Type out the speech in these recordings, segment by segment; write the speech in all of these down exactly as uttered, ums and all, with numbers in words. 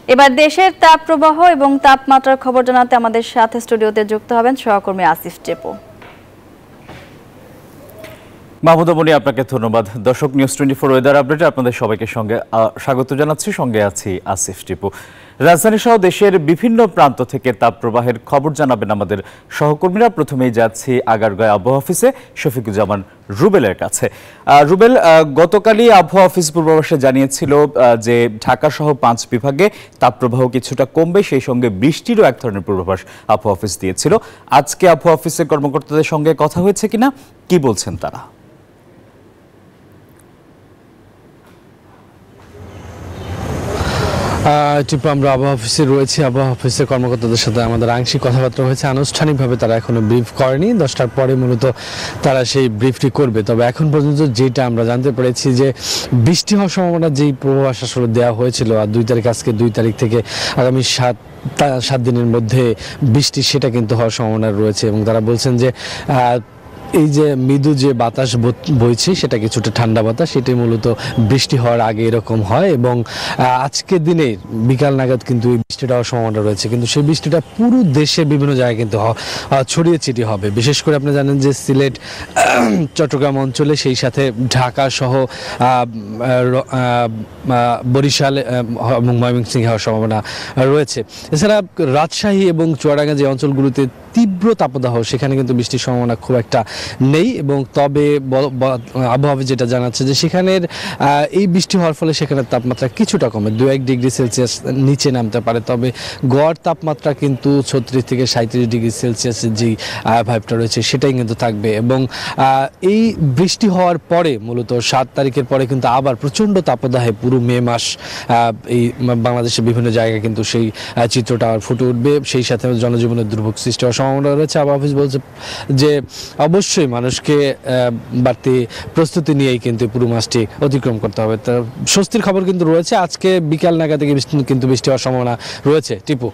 এবার দেশের তাপ প্রবাহ এবং তাপমাত্রার খবর জানাতে আমাদের সাথে স্টুডিওতে যুক্ত হবেন সহকর্মী আসিফ টেপো। মাহমুদা মনি, আপনাকে ধন্যবাদ। দর্শক, নিউজ টোয়েন্টি ফোর ওয়েদার আপডেটে আপনাদের সবাইকে সঙ্গে স্বাগত জানাচ্ছি। সঙ্গে আছি আসিফ টেপো। রাজধানী সহ দেশের বিভিন্ন প্রান্ত থেকে তাপ প্রবাহের খবর জানাবেন আমাদের সহকর্মীরা। প্রথমেই যাচ্ছি আগারগাঁও আবহাওয়া অফিসে শফিকুজ্জামান রুবেলের কাছে। রুবেল, গতকালই আবহাওয়া অফিস পূর্বাভাসে জানিয়েছিল যে ঢাকা সহ পাঁচ বিভাগে তাপপ্রবাহ কিছুটা কমবে, সেই সঙ্গে বৃষ্টিরও এক ধরনের পূর্বাভাস আবহাওয়া অফিস দিয়েছিল। আজকে আবহাওয়া অফিসের কর্মকর্তাদের সঙ্গে কথা হয়েছে কিনা, কি বলছেন তারা? টিপু, আমরা আবহাওয়া অফিসে রয়েছি। আবহাওয়া অফিসের কর্মকর্তাদের সাথে আমাদের আংশিক কথাবার্তা হয়েছে। আনুষ্ঠানিকভাবে তারা এখনো ব্রিফ করেনি, দশটার পরে মূলত তারা সেই ব্রিফটি করবে। তবে এখন পর্যন্ত যেটা আমরা জানতে পেরেছি যে বৃষ্টি হওয়ার সম্ভাবনা যেই পূর্বাভাস আসলে দেওয়া হয়েছিল, আর দুই তারিখ আজকে দুই তারিখ থেকে আগামী সাত সাত দিনের মধ্যে বৃষ্টি, সেটা কিন্তু হওয়ার সম্ভাবনা রয়েছে। এবং তারা বলছেন যে এই যে মৃদু যে বাতাস বইছে সেটা কিছুটা ঠান্ডা বাতাস, সেটাই মূলত বৃষ্টি হওয়ার আগে এরকম হয়। এবং আজকের দিনে বিকাল নাগাদ কিন্তু এই বৃষ্টিটা হওয়ার সম্ভাবনা রয়েছে, কিন্তু সেই বৃষ্টিটা পুরো দেশের বিভিন্ন জায়গায় কিন্তু ছড়িয়ে ছিটিয়ে হবে। বিশেষ করে আপনি জানেন যে সিলেট, চট্টগ্রাম অঞ্চলে, সেই সাথে ঢাকা সহ বরিশাল এবং ময়মনসিংহে হওয়ার সম্ভাবনা রয়েছে। এছাড়া রাজশাহী এবং চুয়াডাঙ্গা যে অঞ্চলগুলোতে তীব্র তাপদাহ, সেখানে কিন্তু বৃষ্টির সম্ভাবনা খুব একটা নেই। এবং তবে আবহাওয়া যেটা জানাচ্ছে যে সেখানের এই বৃষ্টি হওয়ার ফলে সেখানের তাপমাত্রা কিছুটা কমে, দু এক ডিগ্রি সেলসিয়াস নিচে নামতে পারে। তবে গড় তাপমাত্রা কিন্তু ছত্রিশ থেকে সাঁত্রিশ ডিগ্রি সেলসিয়াসের যে ভাইবটা রয়েছে সেটাই কিন্তু থাকবে। এবং এই বৃষ্টি হওয়ার পরে মূলত সাত তারিখের পরে কিন্তু আবার প্রচণ্ড তাপদাহে পুরো মে মাস এই বাংলাদেশের বিভিন্ন জায়গায় কিন্তু সেই চিত্রটা আবার ফুটে উঠবে। সেই সাথে জনজীবনের দুর্ভোগ সৃষ্টি হওয়ার সম্ভাবনা রয়েছে। আবহাওয়া অফিস বলছে যে অবশ্যই মানুষকে বাড়তি প্রস্তুতি নিয়েই কিন্তু পুরো মাসটি অতিক্রম করতে হবে। তার স্বস্তির খবর কিন্তু রয়েছে, আজকে বিকাল নাগাদ থেকে কিন্তু বৃষ্টি হওয়ার সম্ভাবনা রয়েছে। টিপু,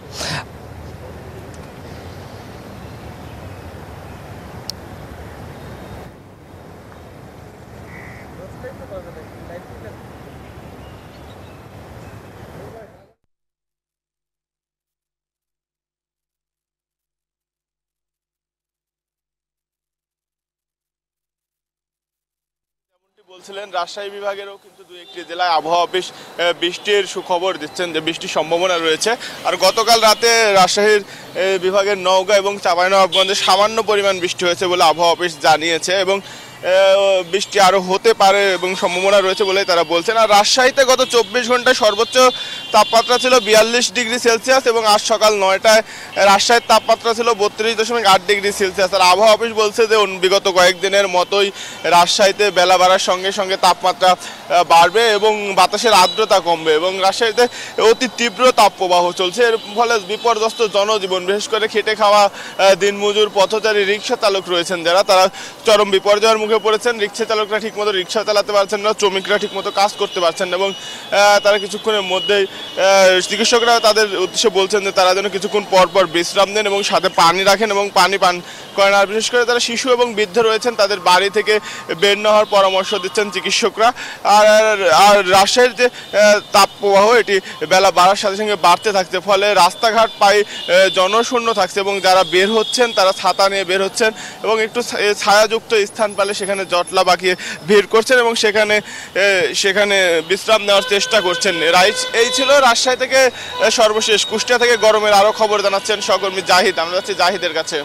বলছিলেন রাজশাহী বিভাগেরও কিন্তু দুই একটি জেলায় আবহাওয়া অফিস বৃষ্টির সুখবর দিচ্ছেন যে বৃষ্টির সম্ভাবনা রয়েছে। আর গতকাল রাতে রাজশাহীর বিভাগের নওগাঁ এবং চাঁপাইনবাবগঞ্জে সামান্য পরিমাণ বৃষ্টি হয়েছে বলে আবহাওয়া অফিস জানিয়েছে এবং বৃষ্টি আরও হতে পারে এবং সম্ভাবনা রয়েছে বলে তারা বলছেন। আর রাজশাহীতে গত চব্বিশ ঘন্টায় সর্বোচ্চ তাপমাত্রা ছিল বিয়াল্লিশ ডিগ্রি সেলসিয়াস এবং আজ সকাল নয়টায় রাজশাহীর তাপমাত্রা ছিল বত্রিশ দশমিক আট ডিগ্রি সেলসিয়াস। আর আবহাওয়া অফিস বলছে যে বিগত কয়েকদিনের মতোই রাজশাহীতে বেলা বাড়ার সঙ্গে সঙ্গে তাপমাত্রা বাড়বে এবং বাতাসের আর্দ্রতা কমবে এবং রাজশাহীতে অতি তীব্র তাপপ্রবাহ চলছে। এর ফলে বিপর্যস্ত জনজীবন, বিশেষ করে খেটে খাওয়া দিনমজুর পথচারী রিক্সা চালক রয়েছেন যারা, তারা চরম বিপর্যয়ের মুখে পড়েছেন। রিক্সা চালকরা ঠিকমতো রিক্সা চালাতে পারছেন না, শ্রমিকরা ঠিকমতো কাজ করতে পারছেন না এবং তারা কিছুক্ষণের মধ্যেই চিকিৎসকরা তাদের উদ্দেশ্যে বলছেন যে তারা যেন কিছুক্ষণ পর পর বিশ্রাম দেন এবং সাথে পানি রাখেন এবং পানি পান করেন। আর বিশেষ করে তারা শিশু এবং বৃদ্ধ রয়েছেন, তাদের বাড়ি থেকে বের না হওয়ার পরামর্শ দিচ্ছেন চিকিৎসকরা। আর আর রাজশাহীর যে তাপপ্রবাহ এটি বেলা বাড়ার সাথে সঙ্গে বাড়তে থাকছে, ফলে রাস্তাঘাট প্রায় জনশূন্য থাকছে এবং যারা বের হচ্ছেন তারা ছাতা নিয়ে বের হচ্ছেন এবং একটু ছায়াযুক্ত স্থান পালে সেখানে জটলা বাঁকিয়ে ভিড় করছেন এবং সেখানে সেখানে বিশ্রাম নেওয়ার চেষ্টা করছেন। এই ছিল রাজশাহী থেকে সর্বশেষ। কুষ্টিয়া থেকে গরমের আরও খবর জানাচ্ছেন সহকর্মী জাহিদ। আমরা যাচ্ছি জাহিদের কাছে।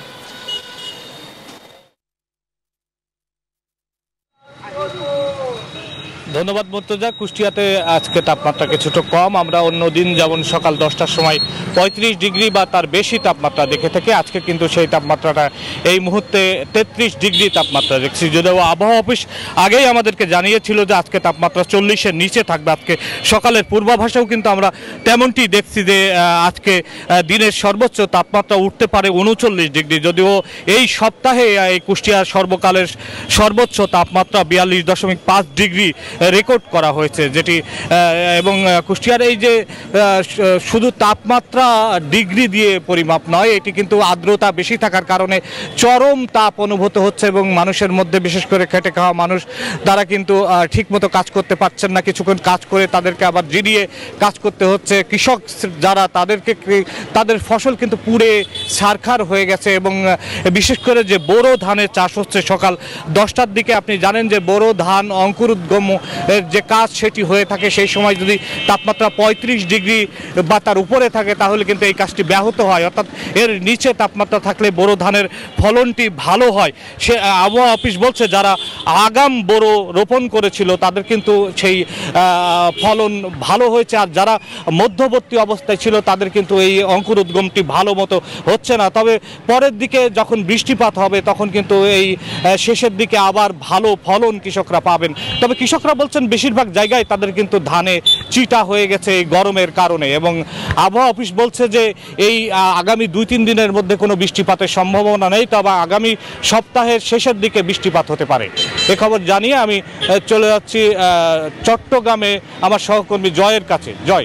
ধন্যবাদ মুর্তজা। কুষ্টিয়াতে আজকে তাপমাত্রা কিছুটা কম। আমরা অন্য দিন যেমন সকাল দশটার সময় পঁয়ত্রিশ ডিগ্রি বা তার বেশি তাপমাত্রা দেখে থাকি, আজকে কিন্তু সেই তাপমাত্রাটা এই মুহূর্তে তেত্রিশ ডিগ্রি তাপমাত্রা দেখছি। যদিও আবহাওয়া অফিস আগেই আমাদেরকে জানিয়েছিল যে আজকে তাপমাত্রা চল্লিশের নিচে থাকবে। আজকে সকালের পূর্বাভাসেও কিন্তু আমরা তেমনটি দেখছি যে আজকে দিনের সর্বোচ্চ তাপমাত্রা উঠতে পারে উনচল্লিশ ডিগ্রি। যদিও এই সপ্তাহে এই কুষ্টিয়ার সর্বকালের সর্বোচ্চ তাপমাত্রা বিয়াল্লিশ দশমিক পাঁচ ডিগ্রি রেকর্ড করা হয়েছে, যেটি এবং কুষ্টিয়ার এই যে শুধু তাপমাত্রা ডিগ্রি দিয়ে পরিমাপ নয়, এটি কিন্তু আর্দ্রতা বেশি থাকার কারণে চরম তাপ অনুভূত হচ্ছে এবং মানুষের মধ্যে, বিশেষ করে খেটে খাওয়া মানুষ, তারা কিন্তু ঠিকমতো কাজ করতে পারছেন না। কিছুক্ষণ কাজ করে তাদেরকে আবার জিরিয়ে কাজ করতে হচ্ছে। কৃষক যারা, তাদেরকে তাদের ফসল কিন্তু পুড়ে ছারখার হয়ে গেছে এবং বিশেষ করে যে বোরো ধানের চাষ হচ্ছে সকাল দশটার দিকে, আপনি জানেন যে বোরো ধান অঙ্কুরোদ্গম এর যে কাজ সেটি হয়ে থাকে, সেই সময় যদি তাপমাত্রা পঁয়ত্রিশ ডিগ্রি বা তার উপরে থাকে তাহলে কিন্তু এই কাজটি ব্যাহত হয়। অর্থাৎ এর নিচে তাপমাত্রা থাকলে বোরো ধানের ফলনটি ভালো হয়। সে আবহাওয়া অফিস বলছে যারা আগাম বোরো রোপণ করেছিল তাদের কিন্তু সেই ফলন ভালো হয়েছে, আর যারা মধ্যবর্তী অবস্থায় ছিল তাদের কিন্তু এই অঙ্কুরোদ্গমটি ভালো মতো হচ্ছে না। তবে পরের দিকে যখন বৃষ্টিপাত হবে তখন কিন্তু এই শেষের দিকে আবার ভালো ফলন কৃষকরা পাবেন। তবে কৃষকরা বলছেন বেশিরভাগ জায়গায় তাদের কিন্তু ধানে চিটা হয়ে গেছে এই গরমের কারণে, এবং আবহাওয়া অফিস বলছে যে এই আগামী দুই তিন দিনের মধ্যে কোনো বৃষ্টিপাতের সম্ভাবনা নেই, তবে আগামী সপ্তাহের শেষের দিকে বৃষ্টিপাত হতে পারে। এ খবর জানিয়ে আমি চলে যাচ্ছি চট্টগ্রামে আমার সহকর্মী জয়ের কাছে। জয়।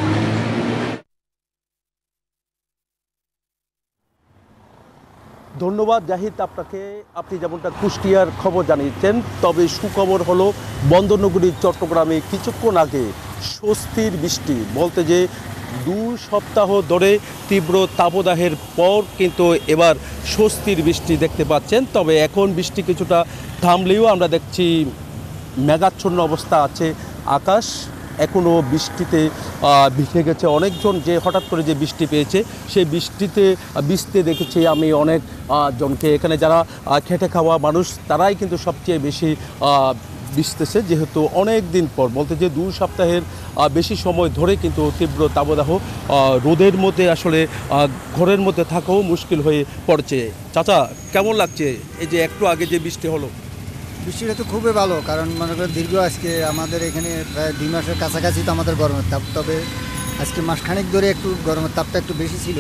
ধন্যবাদ জাহিদ আপনাকে। আপনি যেমনটা কুষ্টিয়ার খবর জানিয়েছেন, তবে সুখবর হলো বন্দরনগরী চট্টগ্রামে কিছুক্ষণ আগে স্বস্তির বৃষ্টি, বলতে যে দু সপ্তাহ ধরে তীব্র তাপদাহের পর কিন্তু এবার স্বস্তির বৃষ্টি দেখতে পাচ্ছেন। তবে এখন বৃষ্টি কিছুটা থামলেও আমরা দেখছি মেঘাচ্ছন্ন অবস্থা আছে আকাশ, এখনও বৃষ্টিতে ভিজে গেছে অনেকজন। যে হঠাৎ করে যে বৃষ্টি পেয়েছে সেই বৃষ্টিতে ভিজতে দেখেছি আমি অনেক জনকে। এখানে যারা খেটে খাওয়া মানুষ তারাই কিন্তু সবচেয়ে বেশি ভিজতেছে, যেহেতু অনেক দিন পর, বলতে যে দু সপ্তাহের বেশি সময় ধরে কিন্তু তীব্র তাপদাহ, রোদের মধ্যে আসলে ঘরের মধ্যে থাকাও মুশকিল হয়ে পড়ছে। চাচা, কেমন লাগছে এই যে একটু আগে যে বৃষ্টি হলো? বৃষ্টিটা তো খুবই ভালো, কারণ মনে করেন দীর্ঘ আজকে আমাদের এখানে প্রায় দুই মাসের কাছাকাছি তো আমাদের গরমের তাপ, তবে আজকে মাসখানেক ধরে একটু গরমের তাপটা একটু বেশি ছিল।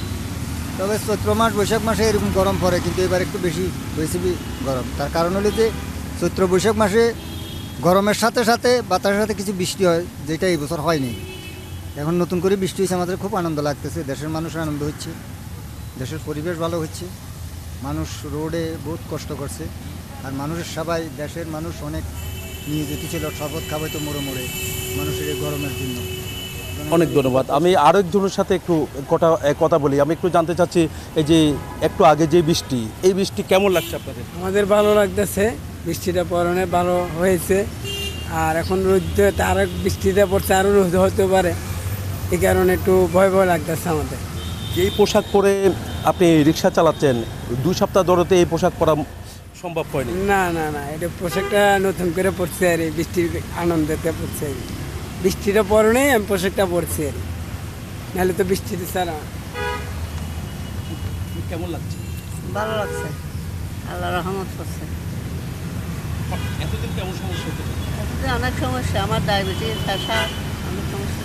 তবে চৈত্র মাস বৈশাখ মাসে এরকম গরম পড়ে, কিন্তু এবার একটু বেশি হয়েছে গরম। তার কারণ হলো যে চৈত্র বৈশাখ মাসে গরমের সাথে সাথে বাতাসের সাথে কিছু বৃষ্টি হয়, যেটা এই বছর হয়নি। এখন নতুন করে বৃষ্টি হয়েছে, আমাদের খুব আনন্দ লাগতেছে, দেশের মানুষের আনন্দ হচ্ছে, দেশের পরিবেশ ভালো হচ্ছে। মানুষ রোডে বহুত কষ্ট করছে, আর মানুষের সবাই, দেশের মানুষ অনেক নিয়ে যেতে ছিল শরবত খাবে তো মোড়ে মোড়ে মানুষের এই গরমের জন্য। অনেক ধন্যবাদ। আমি আরেকজনের সাথে একটু কথা কথা বলি। আমি একটু জানতে চাচ্ছি, এই যে একটু আগে যে বৃষ্টি, এই বৃষ্টি কেমন লাগছে আপনাদের? আমাদের ভালো লাগতেছে, বৃষ্টিটা পরনে ভালো হয়েছে। আর এখন রোদ, আর বৃষ্টিটা পড়ছে, আরও রোদ হতে পারে, এই কারণে একটু ভয় ভয় লাগতেছে আমাদের। এই পোশাক পরে আপনি রিক্সা চালাচ্ছেন, দুই সপ্তাহ ধরেতে এই পোশাক পরা সম্ভব হয়নি? না না না, এটা পোশাকটা নতুন করে পড়ছে আর এই বৃষ্টির আনন্দতে পড়ছে আর বৃষ্টিটা পরনে আমি পোশাকটা পরছি আর, নাহলে তো বৃষ্টিতে ছাড়া। কেমন লাগছে? ভালো লাগছে, আল্লাহ রহমত করছে। এতদিন কেমন সমস্যা হতো? এতদিন অনেক সমস্যা, আমার ডায়াবেটিস, প্রেশার, অনেক সমস্যা।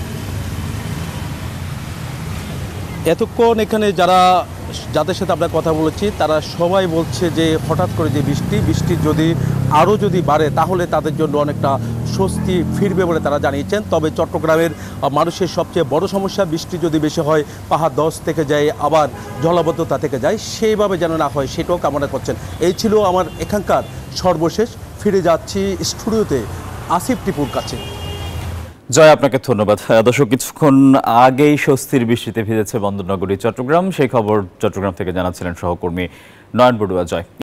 এতক্ষণ এখানে যারা যাদের সাথে আমরা কথা বলেছি তারা সবাই বলছে যে হঠাৎ করে যে বৃষ্টি বৃষ্টি যদি আরও যদি বাড়ে তাহলে তাদের জন্য অনেকটা স্বস্তি ফিরবে বলে তারা জানিয়েছেন। তবে চট্টগ্রামের মানুষের সবচেয়ে বড় সমস্যা, বৃষ্টি যদি বেশি হয় পাহাড় ধস থেকে যায়, আবার জলাবদ্ধতা থেকে যায়, সেইভাবে যেন না হয় সেটাও কামনা করছেন। এই ছিল আমার এখানকার সর্বশেষ। ফিরে যাচ্ছি স্টুডিওতে আসিফ টিপুর কাছে। জয়, আপনাকে ধন্যবাদ। দর্শক, কিছুক্ষণ আগেই স্বস্তির বৃষ্টিতে ভিজেছে বন্দরনগরী চট্টগ্রাম, সেই খবর চট্টগ্রাম থেকে জানাচ্ছিলেন সহকর্মী নয়ন বড়ুয়া। জয়।